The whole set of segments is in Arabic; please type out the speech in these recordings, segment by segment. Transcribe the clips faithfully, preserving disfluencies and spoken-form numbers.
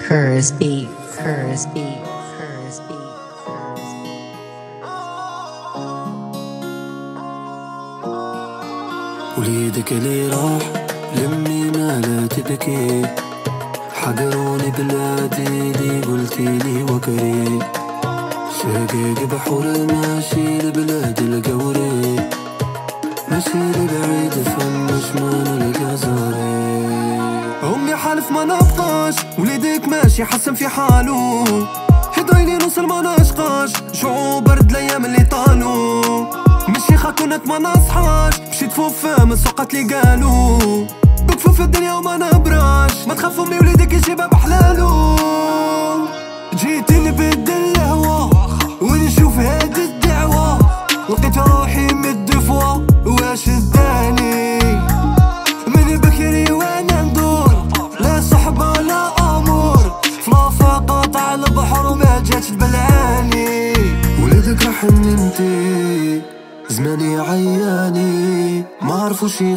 Curse beat, curse beat, curse beat, curse beat. وليدك اللي راح لمي ما لا تبكي، حقروني بلادي اللي قلتيلي وكري، شقيق بحور ماشي لبلاد القوري، ماشي لبعيد فمش ما نلقى زاري. أمي حالف ما نبقاش، وليدك ماشي حسن في حاله، حضيني نوصل ما نشقاش، شعوب برد الأيام اللي طالو، مشي خاكونت ما نصحاش، مشيت فوق فم السوقات اللي قالو، بكفو في الدنيا وما نبراش، ما تخاف أمي وليدك يجيبها بحلالو. جيت نبدل الهوا ونشوف هاد الدعوة، لقيت روحي مدفوة واش داني من بكري وانا ندور، لا صحبة لا امور، فلافا قاطع البحر وما جاتش البلعاني. وليدك راح نمتي زماني عياني، ما عرفو شي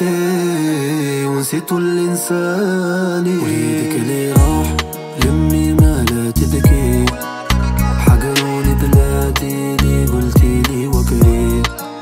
قيمتي ونسيتو الانساني. وليدك اللي راح لمي ما لا تبكي، حقروني بلادي اللي قلتيلي وكري،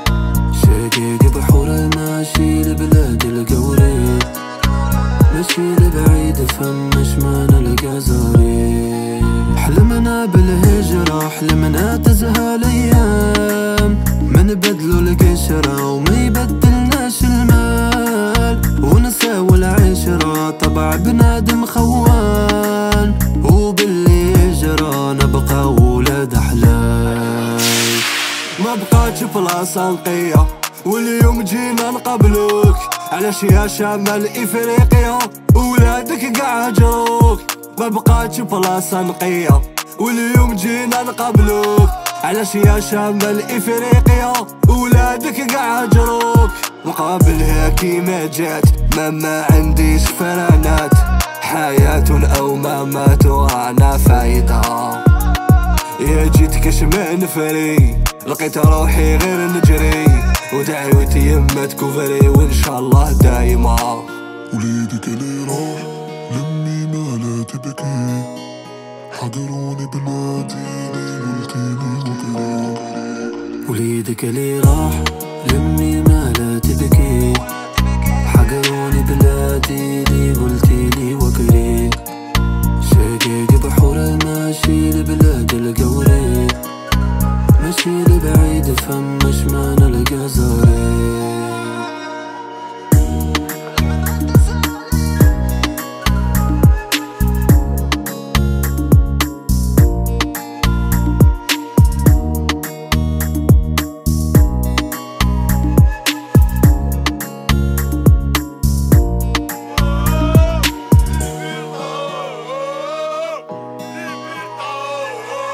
شقيق بحور ماشي لبلاد القوري، ماشي لبعيد فمش ما نلقى زاري. حلمنا بالهجرة حلمنا تزهى الايام، ما نبدلو القشرة وما يبدلناش المال، ونساو العشرة طبع بنادم خوان، وباللي يجرى نبقى ولاد احلام. ما بقاتش بلاصة نقية واليوم جينا نقابلوك، علاش يا شمال افريقيا ولادك قاع هجروك. ما بقاتش بلاصة نقية واليوم جينا نقابلوك، علاش يا شمال افريقيا ولادك قاع هجروك. مقابلها كيما جات ما ما عنديش فرانات، حياة او ممات وانا فايتها. يا جيت كشمان فري لقيت روحي غير نجري، ودعوتي يما تكفري وان شاء الله دايما. وليدك اللي راح لمي ما لا تبكي، حضروني بلادي اللي قلتيلي وكري. وليدك اللي راح لمي ما لا تبكي، حقروني بلادي اللي قلتيلي وكري، شقيق بحور ماشي لبلاد القوري، ماشي لبعيد فمش ما نلقى زاري.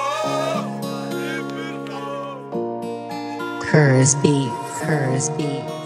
Curse beat, curse beat.